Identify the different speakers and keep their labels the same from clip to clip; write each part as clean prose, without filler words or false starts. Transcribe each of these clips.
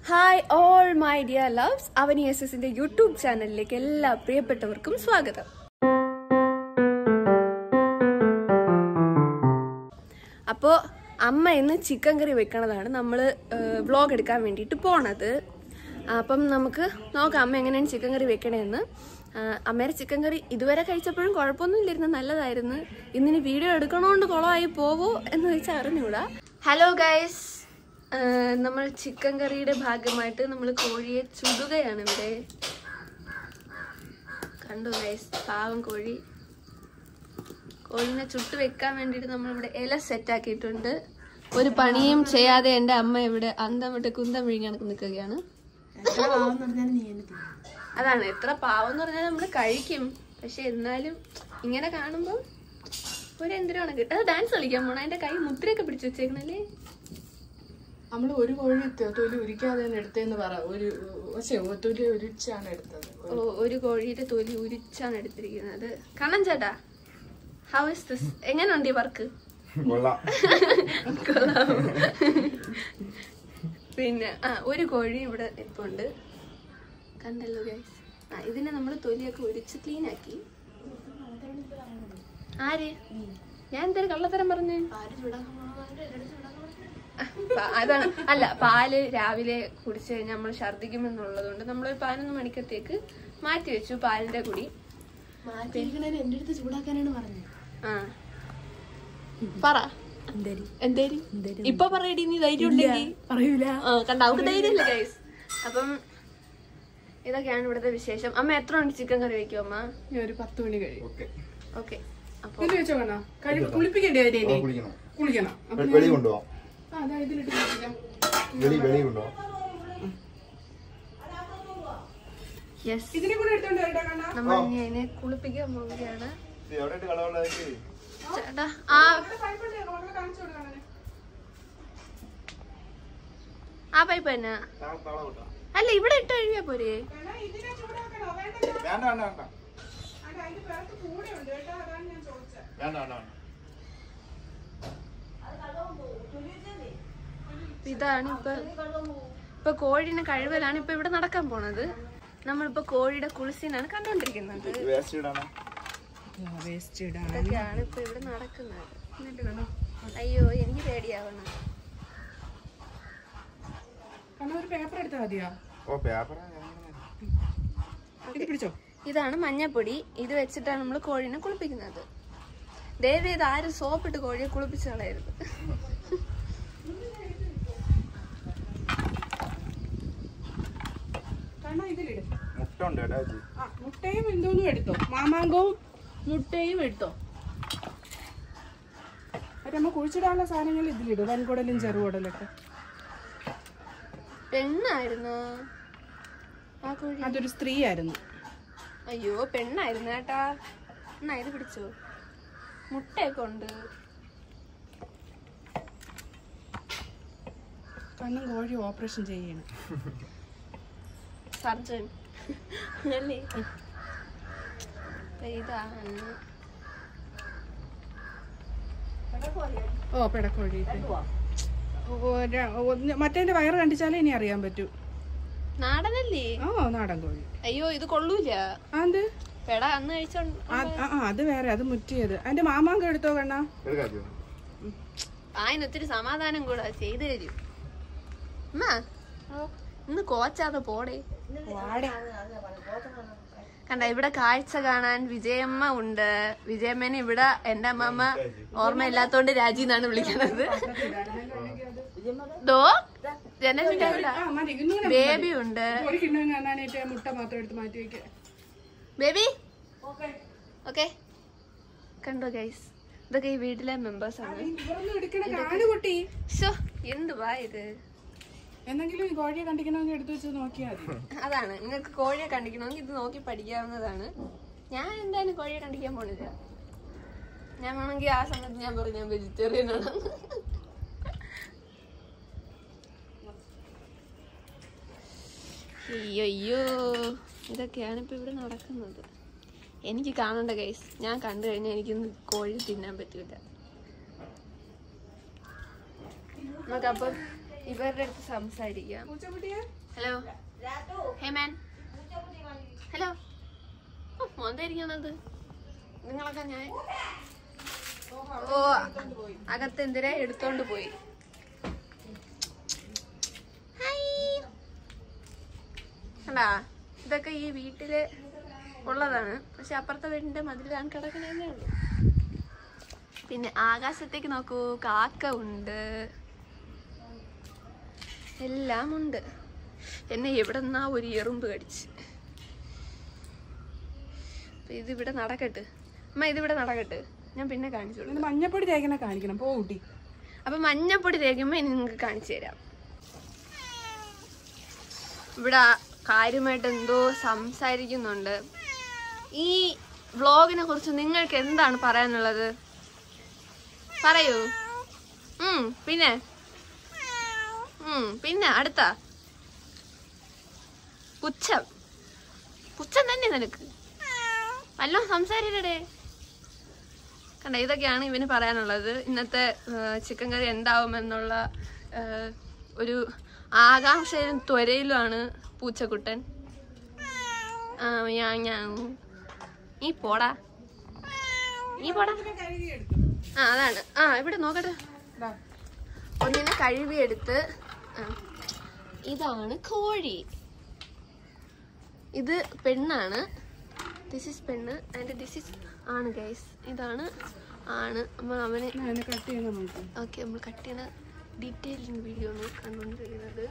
Speaker 1: Hi all my dear loves, Avani എസ്എസിന്റെ YouTube ചാനലിലേക്ക് എല്ലാ പ്രിയപ്പെട്ടവർക്കും സ്വാഗതം. അപ്പോൾ അമ്മ ഇന്ന് ചിക്കൻ കറി വെക്കണതാണ് നമ്മൾ വ്ളോഗ് എടുക്കാൻ വേണ്ടിയിട്ട് പോണത്. അപ്പം നമുക്ക് നോക്കാം അമ്മ എങ്ങനെയാണ് ചിക്കൻ കറി വെക്കണേന്ന്. അമ്മയുടെ ചിക്കൻ കറി ഇതുവരെ കഴിച്ചപ്പോഴും കുഴപ്പമൊന്നുമില്ലായിരുന്നു, നല്ലതായിരുന്നു. ഇന്നിനി വീഡിയോ എടുക്കണോണ്ട് കുളമായി പോവോ എന്ന് വെച്ചാൽ അറിഞ്ഞൂടാ. ഹലോ ഗൈസ്, നമ്മൾ ചിക്കൻ കറിയുടെ ഭാഗമായിട്ട് നമ്മൾ കോഴിയെ ചുടുകയാണ്. ഇവിടെ കണ്ടു ഗൈസ്, പാവം കോഴിനെ ചുട്ട് വെക്കാൻ വേണ്ടിയിട്ട് നമ്മളിവിടെ ഇല സെറ്റാക്കിയിട്ടുണ്ട്. ഒരു പണിയും ചെയ്യാതെ എൻ്റെ അമ്മ ഇവിടെ അന്തം വിട്ട് കുന്തം വിഴിഞ്ഞ് കണക്ക് നിൽക്കുകയാണ്. അതാണ്, എത്ര പാവം എന്ന് പറഞ്ഞാൽ നമ്മൾ കഴിക്കും, പക്ഷെ എന്നാലും ഇങ്ങനെ കാണുമ്പോൾ ഒരു എന്തിനാണ് കിട്ടുക. ഡാൻസ് കളിക്കാൻ പോണ, അതിന്റെ കൈ മുദ്രയൊക്കെ പിടിച്ചു വെച്ചേക്കണല്ലേ.
Speaker 2: നമ്മള് ഒരു കോഴി തൊലി ഉരിക്കാതെ എടുത്തേന്ന് പറ. തൊലി ഉരിച്ചാണ് എടുത്തത്.
Speaker 1: ഒരു കോഴിയുടെ തൊലി ഉരിച്ചാണ് എടുത്തിരിക്കുന്നത്. കണ്ണൻ ചേട്ടാ, ഹൗ ഇസ് ദിസ്? എങ്ങനെയുണ്ട് ഈ വർക്ക്? പിന്നെ ഒരു കോഴി ഇവിടെ ഇപ്പൊ ഉണ്ട്, കണ്ടല്ലോ ഗൈസ്. ഇതിനെ നമ്മൾ തൊലിയൊക്കെ ഉരിച്ച് ക്ലീൻ ആക്കി. ആര്? ഞാൻ എന്തൊരു കള്ളത്തരം പറഞ്ഞു? അതാണ്, അല്ല, പാല് രാവിലെ കുടിച്ചു കഴിഞ്ഞാൽ നമ്മൾ ഛർദിക്കുമെന്നുള്ളത് കൊണ്ട് നമ്മളൊരു 11 മണിക്കത്തേക്ക് മാറ്റി വെച്ചു പാലിന്റെ കുടി.
Speaker 2: എന്റെ അടുത്ത് ചൂടാക്കാനാണ് പറഞ്ഞത്.
Speaker 1: പറ എന്തേരി ഇപ്പൊ പറയടി, നീ ധൈര്യം ഉണ്ടെങ്കിൽ
Speaker 2: പറയൂല.
Speaker 1: കണ്ട, അവർക്ക് ധൈര്യമില്ല ഗൈസ്. അപ്പം ഇതൊക്കെയാണ് ഇവിടുത്തെ വിശേഷം. അമ്മ എത്ര മണിക്ക് ചിക്കൻ കറി വെക്കും അമ്മ?
Speaker 2: ഒരു 10 മണി കഴിയും.
Speaker 1: ഓക്കെ, അപ്പൊ
Speaker 2: കുളിപ്പിക്കണ്ടേ? കുളിക്കണം.
Speaker 1: നമ്മൾ ഇനി അതിനെ കുളിപ്പിക്കാൻ പോവുകയാണ്. ചേട്ടാ, ആ പൈപ്പ് തന്നെ അല്ല, ഇവിടെ ഇട്ട് കഴിയാ പോരെ? ഇതാണ് ഇപ്പൊ കോഴിനെ കഴിവലാണ് ഇപ്പൊ ഇവിടെ നടക്കാൻ പോണത്. നമ്മളിപ്പോ കോഴിയുടെ കുളിസീനാണ് കണ്ടോണ്ടിരിക്കുന്നത്. ഇതൊക്കെയാണ് ഇപ്പൊ ഇവിടെ നടക്കുന്നത്. അയ്യോ, എനിക്ക് പേടിയാവണം. ഇതാണ് മഞ്ഞപ്പൊടി. ഇത് വെച്ചിട്ടാണ് നമ്മൾ കോഴിനെ കുളിപ്പിക്കുന്നത്. ദയവേത് ആരും സോപ്പിട്ട് കോഴിയെ കുളിപ്പിച്ചു കളയരുത്.
Speaker 2: മുട്ടയും എന്തോന്നും എടുത്തോ, മാമാങ്കവും മുട്ടയും എടുത്തോ. നമ്മ കുഴിച്ചിടാനുള്ള സാധനങ്ങൾ ഇതിലിടും, വൻകുടലും ചെറുകുടലൊക്കെ.
Speaker 1: പെണ്ണായിരുന്നു ആ കോഴി?
Speaker 2: അതൊരു സ്ത്രീ ആയിരുന്നു.
Speaker 1: അയ്യോ, പെണ്ണായിരുന്നു കേട്ടാ. എന്നാ ഇത് പിടിച്ചോ, മുട്ടയൊക്കെ ഉണ്ട്.
Speaker 2: കണ്ണും കോഴി ഓപ്പറേഷൻ ചെയ്യണം,
Speaker 1: സർജൻ അല്ലേ? ഇതാണ്
Speaker 2: പെടക്കോഴി. മറ്റേന്റെ വയറ് കണ്ടിച്ചാലേ ഇനി അറിയാൻ പറ്റൂ.
Speaker 1: നാടനല്ലേ?
Speaker 2: നാടൻ കോഴി.
Speaker 1: അയ്യോ, ഇത് കൊള്ളൂല. പെട അന്ന് കഴിച്ചോണ്ട്.
Speaker 2: അത് വേറെ, അത് മുറ്റിയത്. അതിന്റെ മാമാങ്കം എടുത്തോ കണ്ണാ.
Speaker 1: അതിനൊത്തിരി സമാധാനം കൂടെ ചെയ്തു തരും. ഇന്ന് കോച്ചാതെ പോടേ. കണ്ട, ഇവിടെ കാഴ്ച കാണാൻ വിജയമ്മ ഉണ്ട്. വിജയമ്മേനെ ഇവിടെ എന്റെ അമ്മമ്മ ഓർമ്മയില്ലാത്തോണ്ട് രാജി എന്നാണ് വിളിക്കുന്നത്. ബേബി ഉണ്ട്. Baby okay. കണ്ടോ ഗൈസ്, ഇതൊക്കെ ഈ വീട്ടിലെ മെമ്പേഴ്സ് ആണ്. എന്തുവാ ഇത്?
Speaker 2: എന്തെങ്കിലും കോഴിയെ കണ്ടിക്കണമെങ്കിൽ എടുത്തു വെച്ച് നോക്കിയാൽ മതി.
Speaker 1: അതാണ്, നിങ്ങൾക്ക് കോഴിയെ കണ്ടിക്കണമെങ്കിൽ ഇത് നോക്കി പഠിക്കാവുന്നതാണ്. ഞാൻ എന്തായാലും കോഴിയെ കണ്ടിക്കാൻ പോണില്ല. ഞാൻ വേണമെങ്കിൽ ആ സമയത്ത് ഞാൻ പറഞ്ഞു ഞാൻ വെജിറ്റേറിയൻ ആണ്. അയ്യോ, ഇതൊക്കെയാണ് ഇപ്പൊ ഇവിടെ നടക്കുന്നത്. എനിക്ക് കാണണ്ട ഗൈസ്, ഞാൻ കണ്ടു കഴിഞ്ഞാൽ എനിക്കൊന്ന് കോഴി തിന്നാൻ പറ്റൂല. നമുക്കപ്പം ഇവരുടെ അടുത്ത് സംസാരിക്കാം. ഹലോ, ഹേ മാൻ, ഹലോ. മോന്തായിരിക്കണത് നിങ്ങളൊക്കെ? ഞാൻ ഓ അകത്ത് എന്തിനാ എടുത്തോണ്ട് പോയി. കണ്ടാ, ഇതൊക്കെ ഈ വീട്ടില് ഉള്ളതാണ്. പക്ഷെ അപ്പുറത്തെ വീടിന്റെ മതിലാണ് കിടക്കണേ ഉള്ളൂ. പിന്നെ ആകാശത്തേക്ക് നോക്കൂ, കാക്ക ഉണ്ട്, എല്ലാം ഉണ്ട്. എന്നെ എവിടെന്നാ ഒരു എറുമ്പ് കടിച്ച്. ഇതിവിടെ നടക്കട്ടെ അമ്മ, ഇതിവിടെ നടക്കട്ടെ, ഞാൻ പിന്നെ കാണിച്ചോളൂ.
Speaker 2: മഞ്ഞപ്പൊടി തേക്കണ കാണിക്കണം പോട്ടി.
Speaker 1: അപ്പൊ മഞ്ഞപ്പൊടി തേക്കുമ്പോ ഇനി നിങ്ങൾക്ക് കാണിച്ചു തരാം. ഇവിടെ കാര്യമായിട്ട് എന്തോ സംസാരിക്കുന്നുണ്ട്. ഈ വ്ളോഗിനെ കുറിച്ച് നിങ്ങൾക്ക് എന്താണ് പറയാനുള്ളത്? പറയൂ. പിന്നെ പിന്നെ അടുത്ത പുച്ഛം തന്നെ നിനക്ക് വല്ലതും സംസാരിക്കടേ. കണ്ട, ഇതൊക്കെയാണ് ഇവന് പറയാനുള്ളത്. ഇന്നത്തെ ചിക്കൻ കറി എന്താവുമെന്നുള്ള ഒരു ആകാംക്ഷയിലും ത്വരയിലുമാണ് പൂച്ചക്കുട്ടൻ. നീ പോടാ. അതാണ്. ഇവിടെ നോക്കട്ടെ, ഒന്നിനെ കഴുകിയെടുത്ത്. ഇതാണ് കോഴി. ഇത് പെണ്ണാണ്. ദിസ് ഇസ് പെണ്ണ് ആൻഡ് ദിസ് ഇസ് ആണ് ഗൈസ്. ഇതാണ് ആണ്. അവന് ഓക്കെ, നമ്മൾ കട്ട് ചെയ്യണ ഡീറ്റെയിലിംഗ് വീഡിയോ ആണ് കണ്ടുകൊണ്ടിരിക്കുന്നത്.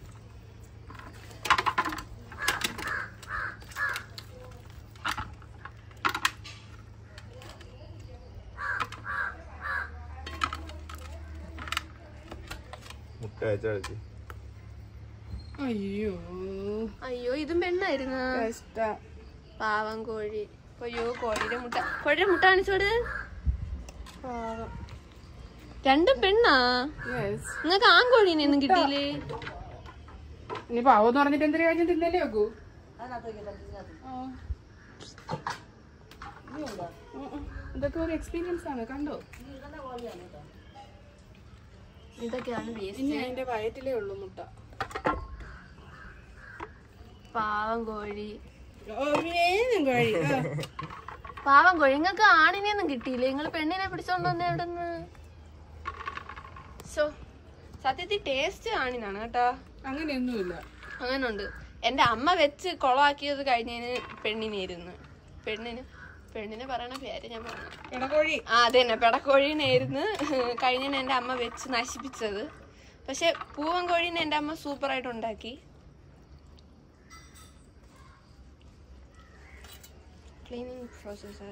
Speaker 1: അയ്യോ, ഇതും പെണ്ണായിരുന്നു. പാവം കോഴി. അയ്യോ, കോഴിയുടെ മുട്ട കാണിച്ചോട്. രണ്ടും പെണ്ണാ? നിങ്ങക്ക് ആൺകോഴീനെ ഒന്നും കിട്ടിയില്ലേ?
Speaker 2: ഇനി പാവെന്ന് പറഞ്ഞിട്ട് എന്തൊരു കാര്യം തിന്നല്ലേ വെക്കൂ. ഇതൊക്കെ ഒരു എക്സ്പീരിയൻസ് ആണ്, കണ്ടോ?
Speaker 1: ഇതൊക്കെയാണ്
Speaker 2: ഇനി അതിന്റെ വയറ്റിലേ ഉള്ളൂ മുട്ട.
Speaker 1: പാവം കോഴി.
Speaker 2: പാവം
Speaker 1: കോഴി. നിങ്ങൾക്ക് ആണിനെ ഒന്നും കിട്ടിയില്ലേ? നിങ്ങൾ പെണ്ണിനെ പിടിച്ചോണ്ട് വന്നേ എവിടെന്ന്? സത്യത്തിൽ ടേസ്റ്റ് ആണിനാണ് കേട്ടോ.
Speaker 2: അങ്ങനെയൊന്നുമില്ല.
Speaker 1: അങ്ങനുണ്ട്. എന്റെ അമ്മ വെച്ച് കൊളാക്കിയത് കഴിഞ്ഞതിന് പെണ്ണിനായിരുന്നു. പെണ്ണിനെ പറയണ പേര് ഞാൻ പറഞ്ഞു. അതെ തന്നെ, പെടക്കോഴീനായിരുന്നു കഴിഞ്ഞതിന് എന്റെ അമ്മ വെച്ച് നശിപ്പിച്ചത്. പക്ഷെ പൂവൻ കോഴീനെ എന്റെ അമ്മ സൂപ്പറായിട്ട് ഉണ്ടാക്കി. ക്ലീനിങ് പ്രോസസ്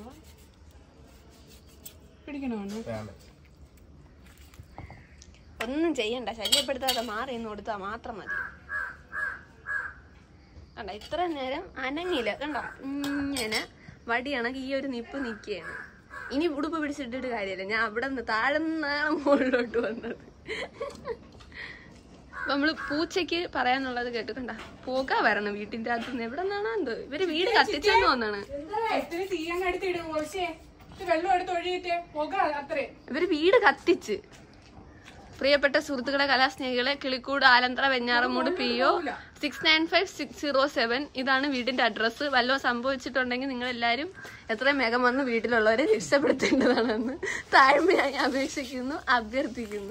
Speaker 1: ഒന്നും ചെയ്യണ്ട, ശല്യപ്പെടുത്താതെ മാറി എന്ന് കൊടുത്താ മാത്രം മതി. കണ്ട, ഇത്ര നേരം അനങ്ങില്ല. കണ്ട, ഇങ്ങനെ വടിയാണെങ്കിൽ ഈ ഒരു നിപ്പ് നിൽക്കുകയാണ്. ഇനി ഉടുപ്പ് പിടിച്ചിട്ടിട്ട് കാര്യമില്ല. ഞാൻ അവിടെ നിന്ന് താഴെ നിന്നാണ് മുകളിലോട്ട് വന്നത്. നമ്മള് പൂച്ചയ്ക്ക് പറയാനുള്ളത് കേട്ടു. കണ്ട, പുക വരണം വീട്ടിന്റെ അകത്ത് നിന്ന്. എവിടെ നിന്നാണോ എന്തോ ഇവര് വീട് കത്തിച്ചെന്ന് തോന്നാണ്. ഇവര് വീട് കത്തിച്ച്. പ്രിയപ്പെട്ട സുഹൃത്തുക്കളെ, കലാസ്നേഹികളെ, കിളിക്കൂട് ആലന്തറ വെഞ്ഞാറമൂട് PO 695607 ഇതാണ് വീടിന്റെ അഡ്രസ്സ്. വല്ലതും സംഭവിച്ചിട്ടുണ്ടെങ്കിൽ നിങ്ങൾ എല്ലാവരും എത്രയും വേഗം വന്ന് വീട്ടിലുള്ളവരെ രക്ഷപ്പെടുത്തേണ്ടതാണെന്ന് താഴ്മയായി അപേക്ഷിക്കുന്നു, അഭ്യർത്ഥിക്കുന്നു.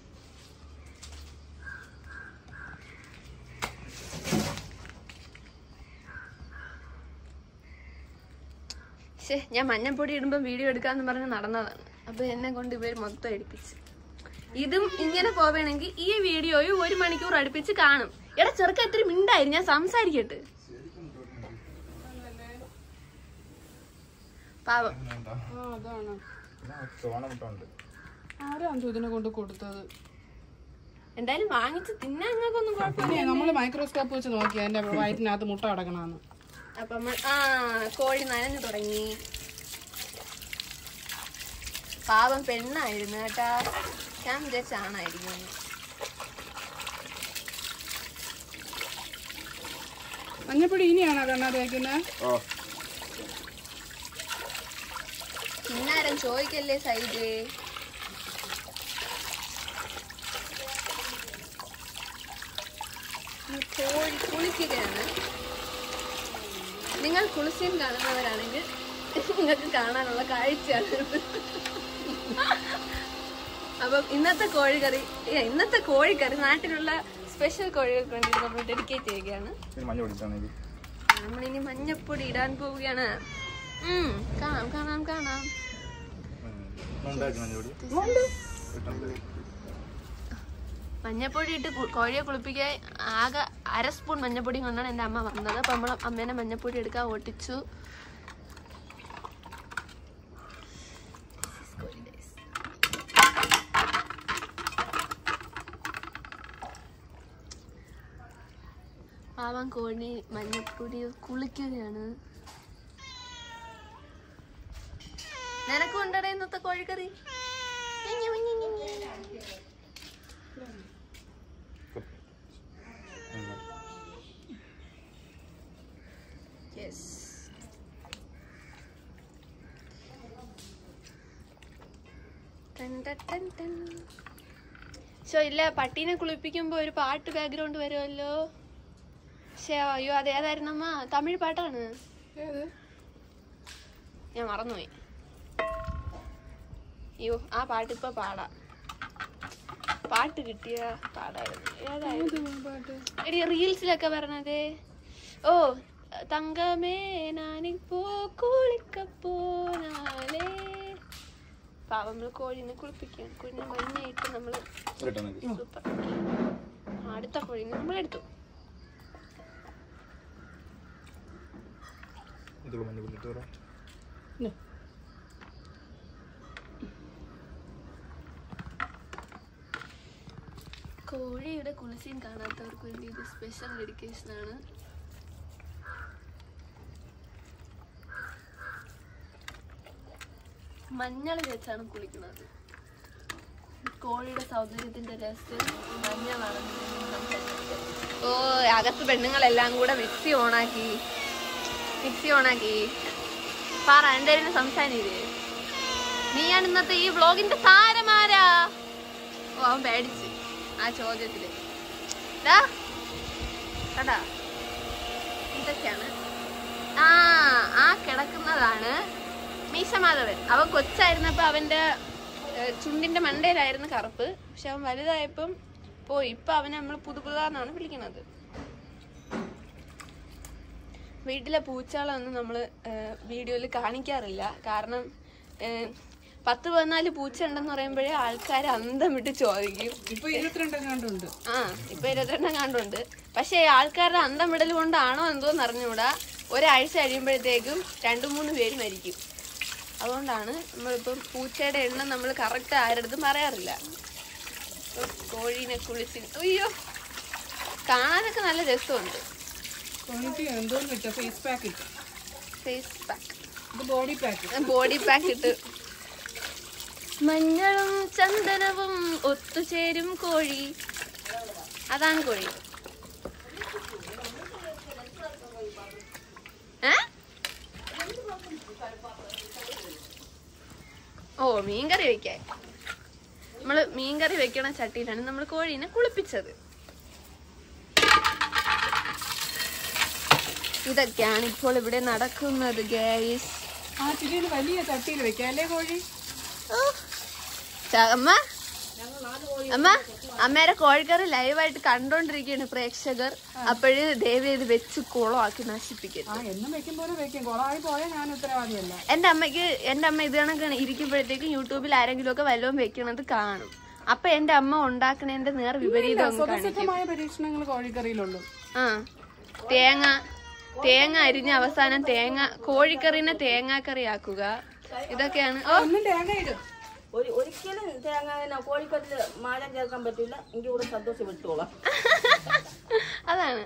Speaker 1: ഞാൻ മഞ്ഞപ്പൊടി ഇടുമ്പോ വീഡിയോ എടുക്കാന്ന് പറഞ്ഞ് നടന്നതാണ്. അപ്പൊ എന്നെ കൊണ്ട് ഇവർ മൊത്തം എടുപ്പിച്ച്. ഇതും ഇങ്ങനെ പോവേണമെങ്കിൽ ഈ വീഡിയോയും 1 മണിക്കൂർ അടുപ്പിച്ച് കാണും. എടാ ചെറുക്ക എത്ര മിണ്ടായിരുന്നു, ഞാൻ സംസാരിക്കട്ടെ. പാവം. എന്തായാലും വാങ്ങിച്ച് തിന്നാൻ നിങ്ങൾക്കൊന്നും കുഴപ്പമില്ല.
Speaker 2: നമ്മള് മൈക്രോസ്കോപ്പ് വെച്ച് നോക്കിയാ എന്റെ വയറ്റിനകത്ത് മുട്ട അടക്കണമെന്ന്.
Speaker 1: അപ്പൊ കോഴി നനഞ്ഞു തുടങ്ങി. പാവം പെണ്ണായിരുന്നു കേട്ടാ. ഞാൻ വിചാരിച്ച ആണായിരിക്കും.
Speaker 2: മഞ്ഞപ്പൊടി ഇനിയാണോ കണ്ണാ തേക്കുന്നത്?
Speaker 1: പിന്നാരം ചോദിക്കല്ലേ സൈഡ്. കോഴി കുളിക്കുകയാണ്. നിങ്ങൾ കുളിസീൻ കാണുന്നവരാണെങ്കിൽ നിങ്ങൾക്ക് കാണാനുള്ള കാഴ്ചയാണ്. അപ്പം ഇന്നത്തെ കോഴിക്കറി നാട്ടിലുള്ള സ്പെഷ്യൽ കോഴികൾക്ക് വേണ്ടിയിട്ട് നമ്മൾ ഡെഡിക്കേറ്റ് ചെയ്യുകയാണ്. നമ്മളിനി മഞ്ഞപ്പൊടി ഇടാൻ പോവുകയാണ്. കാണാം. മഞ്ഞപ്പൊടി ഇട്ട് കോഴിയെ കുളിപ്പിക്കാൻ ആകെ 1/2 സ്പൂൺ മഞ്ഞപ്പൊടി കൊണ്ടാണ് എൻ്റെ അമ്മ വന്നത്. അപ്പം നമ്മൾ അമ്മേനെ മഞ്ഞപ്പൊടി എടുക്കാൻ ഓട്ടിച്ചു. പാവം കോഴി മഞ്ഞപ്പൊടി കുളിക്കുകയാണ്. നിനക്കും ഉണ്ടടേ ഇന്നത്തെ കോഴിക്കറി? ഇല്ല, പട്ടീനെ കുളിപ്പിക്കുമ്പോ ഒരു പാട്ട് ബാക്ക്ഗ്രൗണ്ട് വരുമല്ലോ. അയ്യോ അതേതായിരുന്നു അമ്മ? തമിഴ് പാട്ടാണ്. ഞാൻ മറന്നുപോയി. അയ്യോ ആ പാട്ട് ഇപ്പൊ പാടാം. പാട്ട് കിട്ടിയ പാടായിരുന്നു. ഏതായിരുന്നു റീൽസിലൊക്കെ പറഞ്ഞത്? ഓ തങ്കമേ നാനിപ്പോ കുളിക്കപ്പോനാലേ. പാവം നമ്മള് കോഴിനെ കുളിപ്പിക്കുകയാണ്. കോഴിനെ മഞ്ഞയിട്ട് നമ്മള് സൂപ്പർ. അടുത്ത കോഴിനെ നമ്മളെടുത്തു. കോഴിയുടെ കുളിസീൻ കാണാത്തവർക്ക് വേണ്ടി ഇത് സ്പെഷ്യൽ ഡെഡിക്കേഷൻ ആണ്. മഞ്ഞൾ വെച്ചാണ് കുളിക്കുന്നത്. കോഴിയുടെ സൗന്ദര്യത്തിന്റെ രഹസ്യം മഞ്ഞളാണ്. ഓ അകത്ത് പെണ്ണുങ്ങളെല്ലാം കൂടെ മിക്സി ഓണാക്കി പറ എന്തായാലും സംസാരിക്കേ. നീയാണ് ഇന്നത്തെ ഈ വ്ലോഗിന്റെ താരമാരാ? ഓ അവൻ പേടിച്ച് ആ ചോദ്യത്തില്. കടാ ഇതൊക്കെയാണ്. ആ കിടക്കുന്നതാണ് മീശമാധവൻ. അവൻ കൊച്ചായിരുന്നപ്പോ അവന്റെ ചുണ്ടിന്റെ മണ്ടയിലായിരുന്നു കറുപ്പ്. പക്ഷെ അവൻ വലുതായപ്പം പോയി. ഇപ്പൊ അവനെ നമ്മൾ പുതുപുതാന്നാണ് വിളിക്കുന്നത്. വീട്ടിലെ പൂച്ചകളൊന്നും നമ്മള് വീഡിയോയിൽ കാണിക്കാറില്ല. കാരണം 10-14 പൂച്ച ഉണ്ടെന്ന് പറയുമ്പോഴേ ആൾക്കാർ അന്തം വിട്ട് ചോദിക്കും.
Speaker 2: ഇപ്പൊ 22 കണ്ടുണ്ട്.
Speaker 1: ഇപ്പൊ 22 കണ്ടുണ്ട്. പക്ഷെ ആൾക്കാരുടെ അന്തം വിടൽ കൊണ്ടാണോ എന്തോന്ന് അറിഞ്ഞൂടാ, ഒരാഴ്ച കഴിയുമ്പോഴത്തേക്കും 2-3 പേര് മരിക്കും. അതുകൊണ്ടാണ് നമ്മളിപ്പം പൂച്ചയുടെ എണ്ണം നമ്മൾ കറക്റ്റ് ആരുടെടുത്തും പറയാറില്ല. കോഴീനെ കുളിച്ച് അയ്യോ കാണാനൊക്കെ നല്ല രസമുണ്ട്. ബോഡി പാക്ക് ഇട്ട് മഞ്ഞളും ചന്ദനവും ഒത്തുചേരും കോഴി. അതാണ് കോഴി. ഓ മീൻകറി വെക്കാൻ നമ്മള് മീൻകറി വെക്കണ ചട്ടിയിലാണ് നമ്മൾ കോഴീനെ കുളിപ്പിച്ചത്. ഇതൊക്കെയാണ് ഇപ്പോൾ ഇവിടെ നടക്കുന്നത് ഗൈസ്.
Speaker 2: വലിയ ചട്ടിയിൽ വെക്കാല്ലേ കോഴി?
Speaker 1: അമ്മേരെ കോഴിക്കറി ലൈവായിട്ട് കണ്ടോണ്ടിരിക്കുകയാണ് പ്രേക്ഷകർ. അപ്പോഴ് ദേവി ഇത് വെച്ച് കുളമാക്കി നശിപ്പിക്കരുത്. എന്റെ അമ്മ ഇത് കണക്കാണ് ഇരിക്കുമ്പോഴത്തേക്കും യൂട്യൂബിൽ ആരെങ്കിലും ഒക്കെ വല്ലതും വെക്കണത് കാണും. അപ്പൊ എന്റെ അമ്മ ഉണ്ടാക്കണേന്റെ നേർ വിപരീതം
Speaker 2: പരീക്ഷണങ്ങൾ കോഴിക്കറിയിലുള്ളൂ.
Speaker 1: തേങ്ങ അരിഞ്ഞ അവസാനം കോഴിക്കറിനെ തേങ്ങാക്കറി ആക്കുക. ഇതൊക്കെയാണ്.
Speaker 3: ഒരിക്കലും തേങ്ങ കോഴിക്കറിൽ മായം ചേർക്കാൻ പറ്റില്ല. എനിക്ക് കൂടെ സന്തോഷം വിട്ടോളാം.
Speaker 1: അതാണ്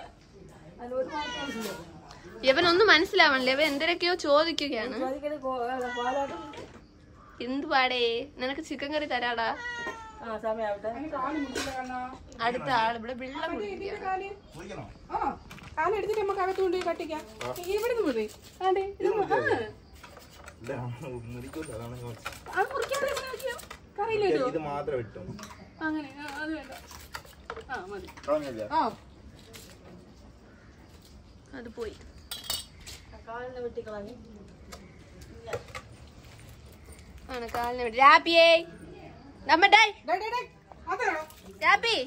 Speaker 1: ഇവനൊന്നും മനസ്സിലാവണില്ല. ഇവൻ എന്തൊക്കെയോ ചോദിക്കുകയാണ്. എന്തുപാടേ നിനക്ക് ചിക്കൻ കറി തരാടാ. അടുത്ത ആള് ഇവിടെ വെള്ളം
Speaker 2: എടുത്തിട്ട് നമുക്ക് അകത്തുകൊണ്ട് കട്ടിക്കാം. ഇവിടെ
Speaker 1: അത് പോയി.
Speaker 3: കാലിനെ വെട്ടിക്കളഞ്ഞു.
Speaker 1: ആണ് കാലിനെ വെട്ടി. രാപ്പിയേ നമ്മടേ രാപ്പി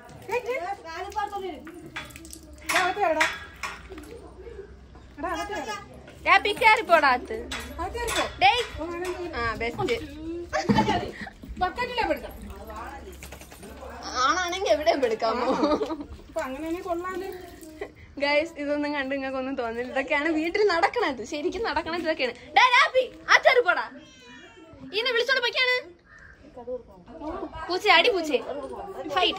Speaker 1: രാപ്പി കയറി പോടാത്ത്. ആ ബെസ്റ്റ് ആണാണെങ്കി എവിടെയും എടുക്കാമോ? ഗൈസ് ഇതൊന്നും കണ്ട് നിങ്ങൾക്ക് ഒന്നും തോന്നില്ല. ഇതൊക്കെയാണ് വീട്ടിൽ നടക്കണത്. ശരിക്കും നടക്കണത് ഇതൊക്കെയാണ്. രാപ്പി ആ ചെറു പോടാ. ഇന്നെ വിളിച്ചോണ്ട് പോയിക്കാണ്. പൂച്ച അടി പൂച്ചേ ഫൈറ്റ്.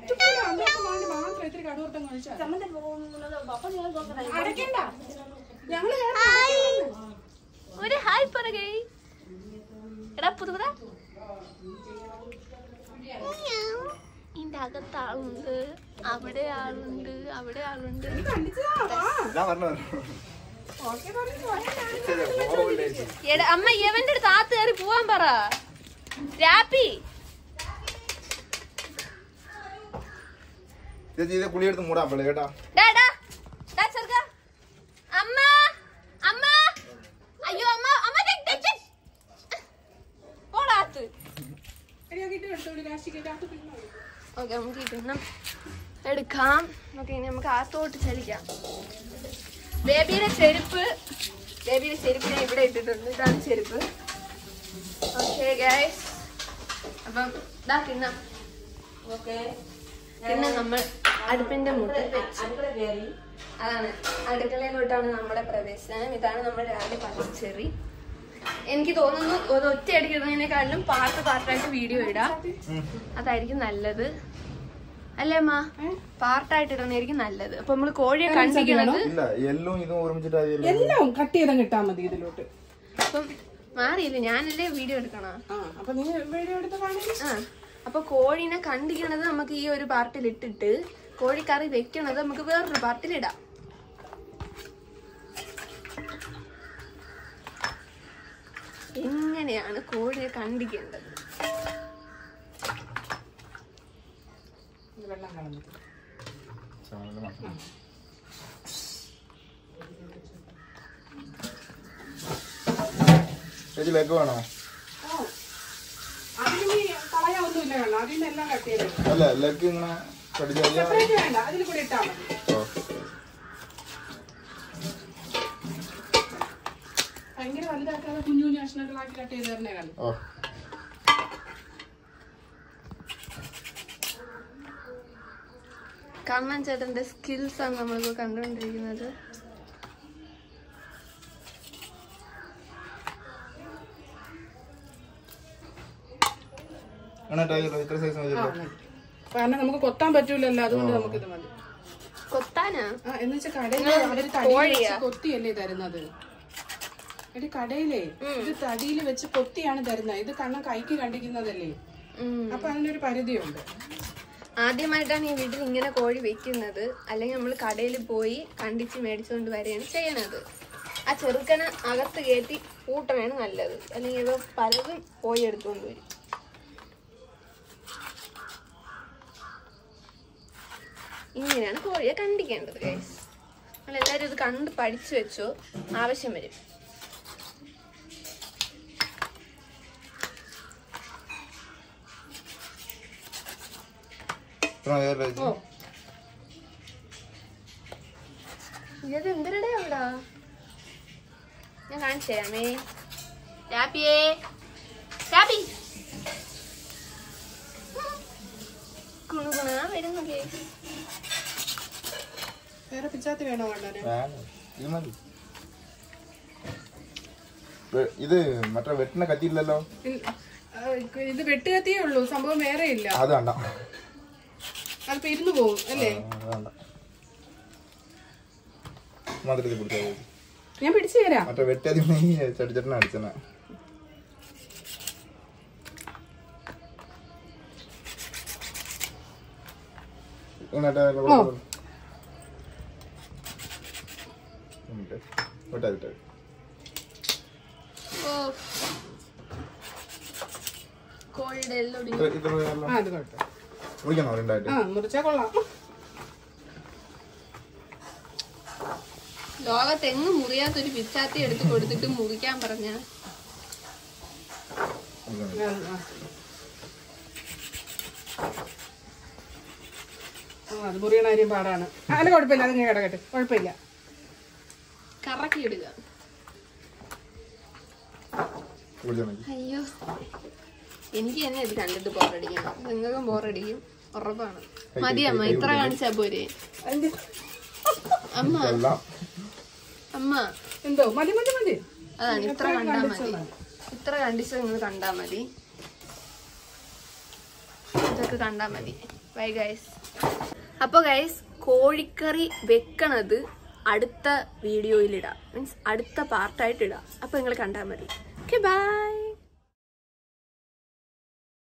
Speaker 1: ഒരു ഹായ് പറകേ. എടാ പുതുപുറ ഇതിന്റെ അകത്ത് ആളുണ്ട്, അവിടെ ആളുണ്ട്, അവിടെ ആളുണ്ട്. എടാ അമ്മ എവന്റെ അടുത്ത് ആത്ത് കയറി പോവാൻ പറ. രാപ്പി
Speaker 4: കുളിയെടുത്ത് മൂടാൻ പോലെ കേട്ടാ.
Speaker 1: അമ്മ അമ്മ അയ്യോ അമ്മ അമ്മ പോടാത്ത്. ഓക്കെ നമുക്ക് ഈ പിണ്ണം എടുക്കാം. ഓക്കെ ഇനി നമുക്ക് ആത്തോട്ട് ചലിക്കാം. ബേബിയുടെ ചെരുപ്പ് ഞാൻ ഇവിടെ ഇട്ടിട്ടുണ്ട്. ഇതാണ് ചെരുപ്പ്. ഓക്കെ ഗൈസ് അപ്പം ഇതാ തിന്നാം.
Speaker 3: ഓക്കെ
Speaker 1: പിന്നെ നമ്മൾ അടുപ്പിന്റെ മുകളിൽ വെച്ചു.
Speaker 3: കയറി.
Speaker 1: അതാണ് അടുക്കളയിലോട്ടാണ് നമ്മുടെ പ്രവേശനം. ഇതാണ് നമ്മൾ രാവിലെ പച്ചച്ചെറി. എനിക്ക് തോന്നുന്നു ഒരു ഒറ്റയടിക്ക് ഇടുന്നതിനേക്കാളും പാർട്ടായിട്ട് വീഡിയോ ഇടാം. അതായിരിക്കും നല്ലത് അല്ലേ അമ്മ? പാർട്ടായിട്ട് ഇടുന്നതായിരിക്കും നല്ലത്. അപ്പൊ നമ്മള് കോഴിയെ കണ്ടിക്കണത്
Speaker 2: എല്ലാം കട്ട് ചെയ്താൽ കിട്ടാ മതി ഇതിലോട്ട്.
Speaker 1: അപ്പം മാറിയില്ലേ, ഞാനല്ലേ വീഡിയോ എടുക്കണ.
Speaker 2: അപ്പൊ നീ വീഡിയോ എടുത്ത് കാണിക്കും.
Speaker 1: ആ അപ്പൊ കോഴീനെ കണ്ടിക്കണത് നമുക്ക് ഈ ഒരു പാർട്ടിൽ ഇട്ടിട്ട് കോഴിക്കറി വെക്കണത് നമുക്ക് വേറൊരു പാർട്ടിൽ ഇടാം. എങ്ങനെയാണ് കോഴിയെ കണ്ടിക്കേണ്ടത്?
Speaker 2: വെള്ളം കളഞ്ഞു.
Speaker 4: ലെഗ് വേണോ?
Speaker 2: അതിന് കളയാവൊന്നുമില്ല. വേണം അതിന് എല്ലാം കട്ട് ചെയ്ത്
Speaker 4: അല്ല ലെഗ് ഇങ്ങനെ
Speaker 2: സെപ്പറേറ്റ് വേണ്ട. അതിൽ കൂടി ഇട്ടാ മതി. ഭയങ്കര വലുതാക്കാതെ കുഞ്ഞു കുഞ്ഞു കഷ്ണങ്ങളാക്കി കട്ട് ചെയ്ത് തരണേ കളി.
Speaker 1: കണ്ണൻ ചേട്ടന്റെ സ്കിൽസ് ആണ് നമ്മളിപ്പോ കണ്ടുകൊണ്ടിരിക്കുന്നത്.
Speaker 2: കാരണം നമുക്ക് കൊത്താൻ പറ്റൂലല്ലോ, അതുകൊണ്ട് നമുക്ക് ഇത് മതി.
Speaker 1: കൊത്താനാ
Speaker 2: എന്ന് വെച്ചാൽ കടയില് കൊത്തിയല്ലേ തരുന്നത്. എടി കടയിലേ ഇത് തടിയിൽ വെച്ച് കൊത്തിയാണ് തരുന്നത്. ഇത് കണ്ണ കൈക്ക് കണ്ടിക്കുന്നതല്ലേ. അപ്പൊ അതിനൊരു പരിധിയുണ്ട്.
Speaker 1: ആദ്യമായിട്ടാണ് ഈ വീട്ടിൽ ഇങ്ങനെ കോഴി വെക്കുന്നത്. അല്ലെങ്കിൽ നമ്മൾ കടയിൽ പോയി കണ്ടിച്ച് മേടിച്ചുകൊണ്ട് വരികയാണ് ചെയ്യണത്. ആ ചെറുക്കനെ അകത്ത് കയറ്റി കൂട്ടണാണ് നല്ലത്. അല്ലെങ്കിൽ ഇവ പലതും പോയി എടുത്തുകൊണ്ട് വരും. ഇങ്ങനെയാണ് കോഴിയെ കണ്ടിക്കേണ്ടത് ഗൈസ്. നമ്മളെല്ലാവരും ഇത് കണ്ട് പഠിച്ചു വെച്ചോ, ആവശ്യം വരും. ഇത് എന്തിനടെ അവിടെ ഞാൻ കാണിച്ചു തരാമേ. രാപ്പിയേ രാപ്പി കുണുകുണ വരുന്നു ഗൈസ്.
Speaker 2: വേറെ പിച്ചാത്തി വേണോ? വേണ്ടേ
Speaker 4: ഇത് മറ്റേ വെട്ടിനെ കത്തിയില്ലല്ലോ.
Speaker 2: ഇത് വെട്ടുകത്തിയേ ഉള്ളൂ, സംഭവം വേറെ ഇല്ല.
Speaker 4: അത് വേണ്ട,
Speaker 2: അതിപ്പോ ഇരുന്ന് പോകും അല്ലേ. ഞാൻ പിടിച്ചു തരാം.
Speaker 4: മറ്റേ വെട്ടതി ചടിച്ചെണ്ണ അടിച്ചെണ്ണ.
Speaker 1: കോഴിയുടെ എല്ലാം
Speaker 2: അത് കുഴപ്പം. മുറിച്ചാ കൊള്ളാം.
Speaker 1: ലോകത്തെങ്ങ് മുറിയാത്തൊരു പിച്ചാത്തി എടുത്ത് കൊടുത്തിട്ട് മുറിക്കാൻ പറഞ്ഞ
Speaker 2: അത് മുറിയണ കാര്യം പാടാണ്. അതിന് കുഴപ്പമില്ല, അതിങ്ങനെ കിടക്കട്ടെ, കുഴപ്പമില്ല.
Speaker 1: കറക്കി ഇടുക. അയ്യോ എനിക്ക് തന്നെ ഇത് കണ്ടിട്ട് ബോറടിക്കണം. നിങ്ങൾക്കും ബോറടിക്കും ഉറപ്പാണ്. മതി അമ്മ, ഇത്ര കാണിച്ചാ പോരെ അമ്മ. അമ്മ
Speaker 2: എന്തോ മതി മതി മതി.
Speaker 1: അതാണ് ഇത്ര കണ്ടാ മതി. ഇത്ര കണ്ടിച്ച് നിങ്ങൾ കണ്ടാ മതി. ഇതൊക്കെ കണ്ടാ മതി. Bye guys. അപ്പൊ ഗൈസ്, കോഴിക്കറി വെക്കണത് അടുത്ത വീഡിയോയിൽ ഇടാം. മീൻസ് അടുത്ത പാർട്ടായിട്ട് ഇടാം. അപ്പൊ നിങ്ങൾ കണ്ടാ മതി. Okay by.